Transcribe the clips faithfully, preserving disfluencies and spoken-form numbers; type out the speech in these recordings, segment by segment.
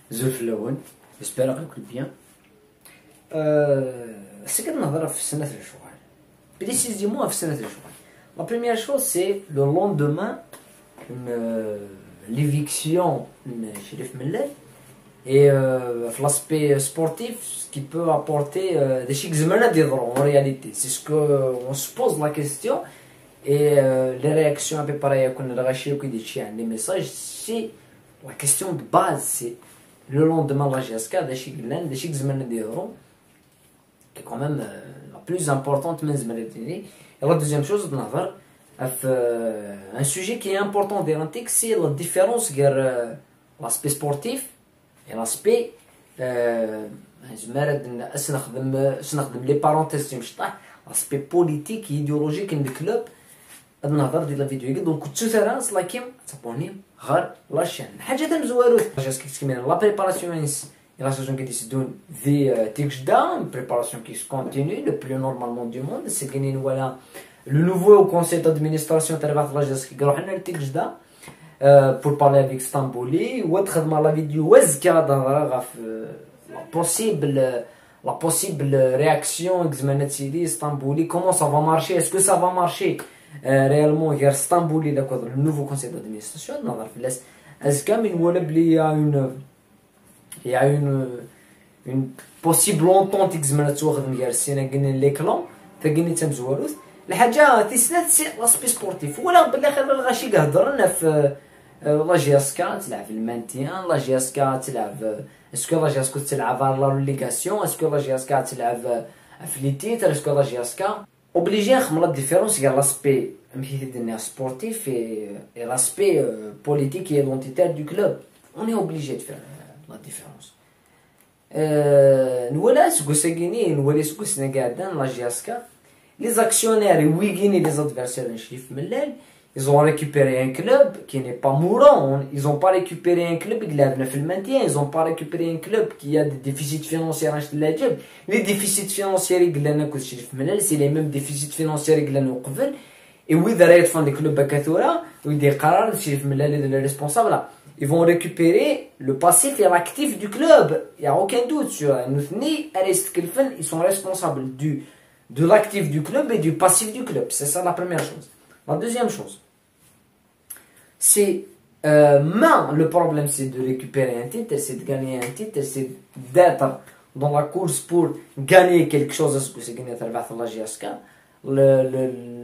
زولف اللون جيسبر غيكون بيان. سي كنهضر في سنة الشغل بريسيزيمون في سنة الشغل. لا بروميير شوز سي لو لوندومان ليفيكسيون شريف ملال. Et euh, l'aspect sportif, ce qui peut apporter euh, des chics en réalité. C'est ce qu'on se pose la question. Et euh, les réactions un peu pareilles qu'on a rachées les messages, c'est la question de base. C'est le lendemain de la G S K, des chics des chics qui est quand même euh, la plus importante. Et la deuxième chose, euh, un sujet qui est important d'Irantique, c'est la différence entre euh, l'aspect sportif et l'aspect les parenthèses l'aspect politique et idéologique du club. نهضر ديال لا فيديو دونك كنتو ترى سلاكيم تابوني غير لاشين حاجه مزوالو جاست كيتكمل لا بريباراسيون لا سيزون كي يسدون في تيكجدا بريباراسيون كي كونتينيو لو بلو نورمالمون دو موند سي كاينين ولا لو نوفو كونسيل دادمينستراسيون تاع لا جاست كيروح لنا لتيكجدا بور بارلي افيك اسطنبولي وتخدم لا فيديو وزكا دهضر في لا بوسيبل لا بوسيبل رياكسيون زعما سيدي اسطنبولي كومون سا فا مارشي اسكو سا فا مارشي réellement غير اسطنبولي لا كودر لو نوفو كونسيل دادمينستراسيون نهضر في لاس ازكا من ولا بلي يا اون يا اون اون بوسيبل اونطونت زعما تواخد ديال السينا قلنا لي كلون فقلني تمزوالوث الحاجه تيسنات سي لاسبي سبورتيف ولا بالاخر غاشي كهضر لنا في لا جي اس كا تلعب في المانتيان لا جي اس كا تلعب اسكو لا جي اس كا تلعب لا ريليغاسيون اسكو لا جي اس كا تلعب في لي تيتر اسكو لا جي اس كا obligé نخمم لا ديفيرونس كاع لاسبي ماشي ديالنا سبورتيف اي لاسبي بوليتيك اي لونتيتير دو كلوب اون اي اوبليجي دو فير لا ديفيرونس نولا سكو ساكيني نولي سكو سنا قاعدين لا جي اس كا لي زاكسيونير ويغيني لي زادفيرسير نشري في ملال ils ont récupéré un club qui n'est pas mourant, ils ont pas récupéré un club qui l'a fait le maintien, ils ont pas récupéré un club qui a des déficits financiers. Les déficits financiers c'est les mêmes déficits financiers que l'année قبل. Et oui, derrière font les clubs Bakatora, oui des قرار les responsables, ils vont récupérer le passif et l'actif du club. Il y a aucun doute sur nous. Ils sont responsables du de l'actif du club et du passif du club. C'est ça la première chose. La deuxième chose, c'est euh, mais le problème c'est de récupérer un titre, c'est de gagner un titre, c'est d'être dans la course pour gagner quelque chose. Est-ce que c'est gagner à travers la G S K? Le le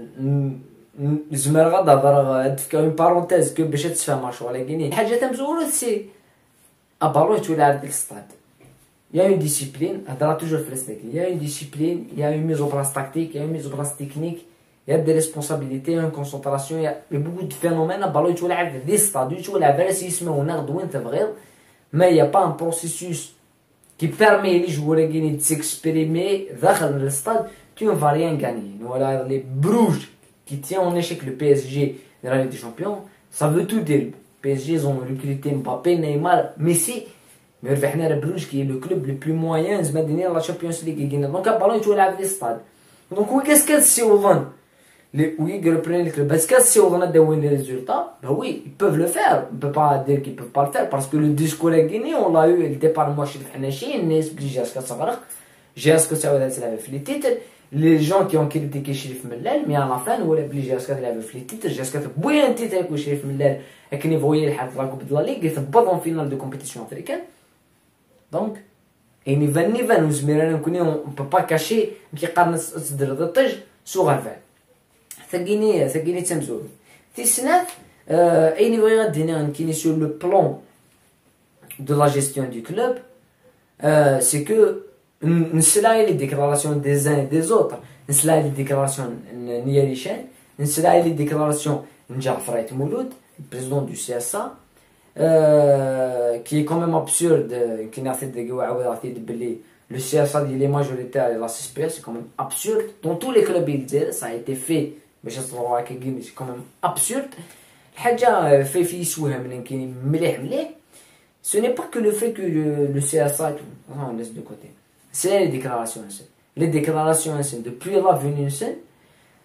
زمر غدا ضرب une parenthèse que باش تفهم شو على gagner. حاجة تمزورة c'est أبالو تولي ديك الستاد. Il y a une discipline, هضرا toujours في الستاك. Il y a une discipline, il y a une mise en place tactique, il y a une mise en place technique. Il y a des responsabilités, une concentration, il y a beaucoup de phénomènes. Il y a des stades, il y a des stades, mais il n'y a pas un processus qui permet les joueurs de s'exprimer dans le stade. Tu ne vas rien gagner. Voilà, les Bruges qui tiennent en échec le P S G dans la Ligue des Champions, ça veut tout dire. Le P S G, ils ont recruté Mbappé, Neymar, Messi. Mais le Bruges qui est le club le plus moyen de la Champions League. Donc, il y a des stades. Donc, qu'est-ce que c'est au vent? Les oui, ils reprennent le club. Est-ce que si on a des résultats, ben oui, ils peuvent le faire. On ne peut pas dire qu'ils ne peuvent pas le faire parce que le discours est gagné. On l'a eu, le départ, moi, je suis Hanachi, Nes, G S K Savarach, G S K Savarach, c'est la fait les titres. Les gens qui ont critiqué Chérif Mellal, mais à la fin, on a obligé G S K de la fait les titres. G S K a bouillé un titre avec Chérif Mellal, avec une voyée de la Coupe de la Ligue, et c'est pas en finale de compétition africaine. Donc, et ni van ni van, on ne peut pas cacher qu'il y a un peu sur un verre. ثقيني ثقيني تمزول في السنة أي نبغي غادينا نكيني sur le plan de la gestion du club c'est que نسلاي les déclarations des uns et des autres نسلاي les déclarations نيالي شان نسلاي les déclarations نجعفر رايت مولود président du C S A qui est quand même absurde qui n'a fait des قواعد بلي le C S A il est majoritaire et la C S P c'est quand même absurde dans tous les clubs il dit ça a été fait باش تصوروا هكا كيمي سي كوميم ابسورد الحاجه في في يسويها من كاين مليح مليح ce n'est pas que le fait que le, le C S A on laisse de côté c'est les déclarations les déclarations depuis la venue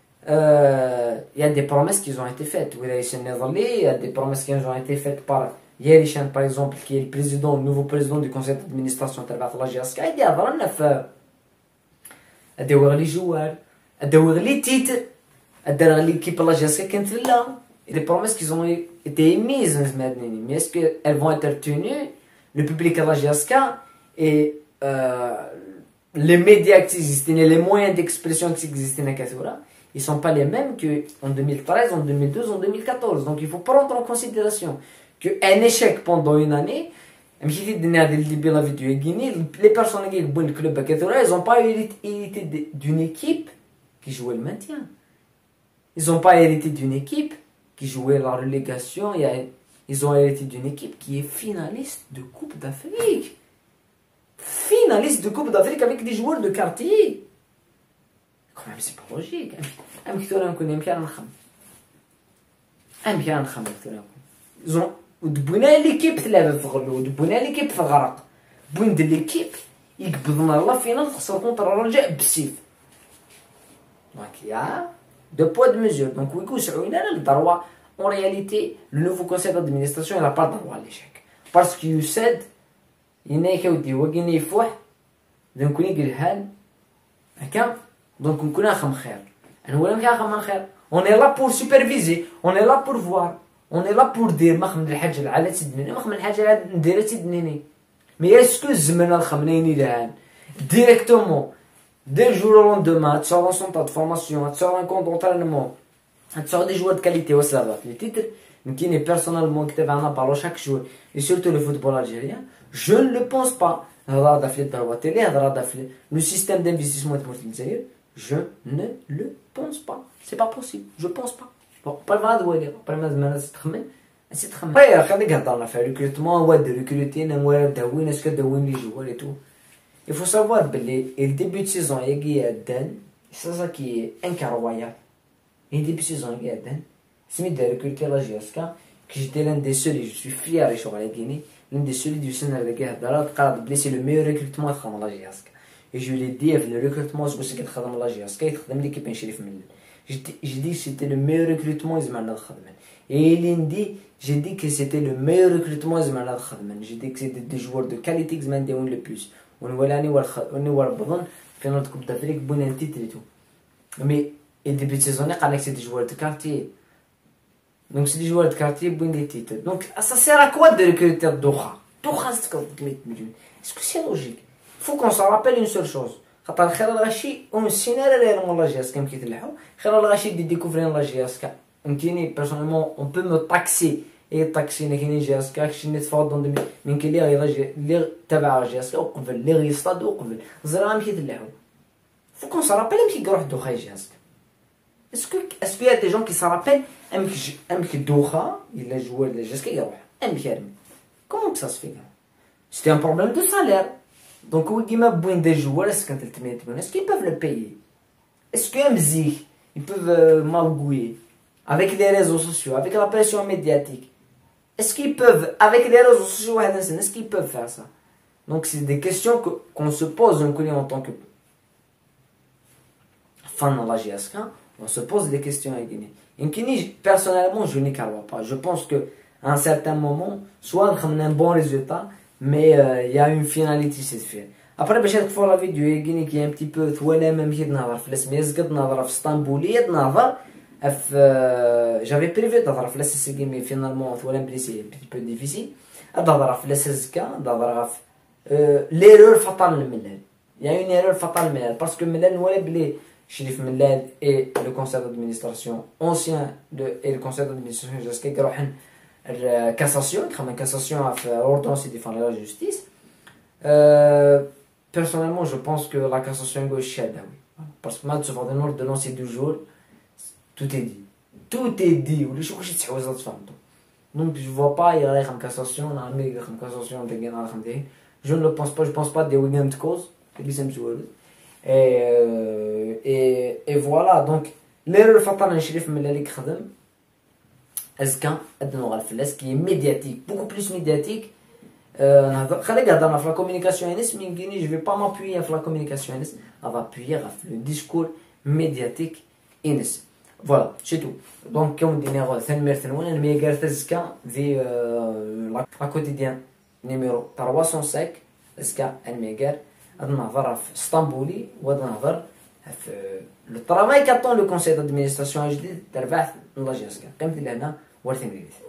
il y a des promesses qui ont été faites il y a des promesses qui ont été faites par Yerishan par exemple qui est le président, le nouveau président du conseil d'administration de la G S K, il يهضر لنا في اداوغ لي جوار اداوغ لي تيتر اداوغ لي كيب لا جي اس كي كانت لا les promesses qui ont été émises mais est-ce qu'elles vont être tenues? Le public à la G S K et euh, les médias qui existent, les moyens d'expression qui existent dans Kassura, ils ne sont pas les mêmes qu'en deux mille treize, en deux mille douze, en deux mille quatorze. Donc il faut prendre en considération qu'un échec pendant une année, les personnes qui ont le club à Kassura, ils n'ont pas hérité d'une équipe qui jouait le maintien. Ils n'ont pas hérité d'une équipe qui jouait la relégation. Ils ont hérité d'une équipe qui est finaliste de Coupe d'Afrique. Finaliste de Coupe d'Afrique avec des joueurs de quartier. Quand même, c'est pas logique. Ils ont دبونا ليكيب تلعب في غلو دبونا ليكيب في غرق بوين د ليكيب يقبضنا الله فينا خسر كونتر الرجاء بالسيف دونك يا دو بوا دو ميزور دونك ويكوسعوا لنا الدروا en réalité le nouveau conseil d'administration il n'a pas le droit à l'échec parce que يساد ينايك ودي وكيني يفوح دونك نكون قلهان هكا دونك نكون خم خير انا ولا نكون خم خير on est là pour superviser on est là pour voir on est là pour dire ما خمن الحاجه على تدنيني ما خمن الحاجه على ندير تدنيني مي اسكو الزمن الخمنيني لهان ديريكتومون دي جور لون دوما تصور سونطا دو فورماسيون تصور ان كونت دونطرينمون تصور دي جوار دو كاليتي وصافا في التيتر يمكن بيرسونالمون كتب انا بالو شاك جور اي سورتو لو فوتبول الجيريان جو ne le pense pas هذا دافلي الدروا تيلي هذا دافلي لو سيستيم دانفستيسمون ديال الجزائر je ne le pense pas c'est pas possible je pense pas pas le droit après ما زعما تخمن سي تخمن طيب خليك هضرنا في ريكروتمون هو د ريكروتين هو داوين اسكو داوين لي جوار اي تو il faut savoir بلي le début de saison يجي دان c'est ça qui est incroyable le début de saison يجي دان سميت د ريكروتي لا جي اس كا كي جيتي لان دي سولي جو سوي فيير شغل يجيني لان دي سولي دو سنه اللي كي هضرات قال بلي سي لو ميور ريكروتمون خدم لا جي اس كا et je l'ai dit في le recrutement سكو سكي تخدم لا جي اس كا يخدم لي كيبين شريف من j'ai dit que c'était le meilleur recrutement et il dit j'ai dit que c'était le meilleur recrutement j'ai dit que c'était des joueurs de qualité qui m'ont le plus on voit ni on voit بظن في notre coupe d'Afrique bon un titre et tout mais au début de saison on a que c'est des joueurs de quartier donc c'est des joueurs de quartier bon des titres donc ça sert à quoi de recruter Doha Doha c'est comme est-ce que c'est logique il faut qu'on se rappelle une seule chose خاطر خير الغشي اون سيناريو ريال لا جي اس كا كي تلحو خير الغشي دي ديكوفرين لا جي اس كا فهمتيني بيرسونيلمون اون بو مو تاكسي اي تاكسي كاين جي اس كا شي نتفاوض من كاين لي لي تبع جي اس كا وقبل لي غيصطاد وقبل زرا كي تلحو فو كون سرابيل مكي يروح دوخا جي اس كا اسكو اسكو يا دي جون كي سرابيل امك امك دوخا الا جوار جي اس كا يروح امك يرمي كومون سا سفي سيتي ان بروبليم دو سالير Donc, oui, il y a des joueurs, est-ce qu'ils peuvent le payer? Est-ce qu'un mzik, ils peuvent euh, magouiller avec les réseaux sociaux, avec la pression médiatique? Est-ce qu'ils peuvent, avec les réseaux sociaux, est-ce qu'ils peuvent faire ça? Donc, c'est des questions que, qu'on se pose en tant que fan de la G S K, on se pose des questions à Guinée. Et personnellement, je n'y crois pas. Je pense qu'à un certain moment, soit on a un bon résultat, mais il euh, y a une finalité c'est fait après باش نطفوا لا فيديو يجيني كي ان بتي بو ثوالا ما مشيت نهضر في الاسميزكت نهضر في اسطنبوليه نهضر في جافي بريفي نهضر في الاساسيكي مي فينالمون ثوالا بلي سي بتي بو ديفيسيل نهضر في الاساسكا نهضر في ليرور فطال الملال يا اون ايرور فطال الملال باسكو ملال نولي بلي شريف ملال اي لو كونسيل دادمينستراسيون اونسيان دو اي لو كونسيل دادمينستراسيون جاسكي يروحن الكاساسيون كما كاساسيون في اوردونس ديفون لا جوستيس personnellement je pense que la cassation est gauche parce que maintenant de l'ordre de lancer deux jours tout est dit tout est dit ou les choses qui se font donc je vois pas il y a une cassation on a mis une cassation de gain je ne le pense pas je pense pas des weekend cause et et et voilà donc l'erreur fatale en chérif Melalik Khadem est-ce qu'un adnoral fles qui est médiatique beaucoup plus médiatique خليك هضرنا في لا كومونيكاسيون انس من كيني جو في با مابويي في لا كومونيكاسيون انس افا ابويي في لو ديسكور ميدياتيك انس فوالا سي تو. دونك كون دينا ثنمير ثنوان انا مي قالت زكا ذي لا كوتيديان نيميرو ثلاثمية وخمسة زكا الميغار. هاد نهضر في اسطنبولي وهاد نهضر في لو طرافاي كاطون لو كونسيي دادمينستراسيون جديد تربح نلاجي زكا قيمت لهنا ورث انجليزي.